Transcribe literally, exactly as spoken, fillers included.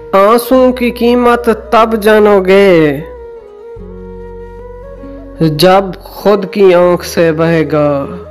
आंसू की कीमत तब जानोगे जब खुद की आंख से बहेगा।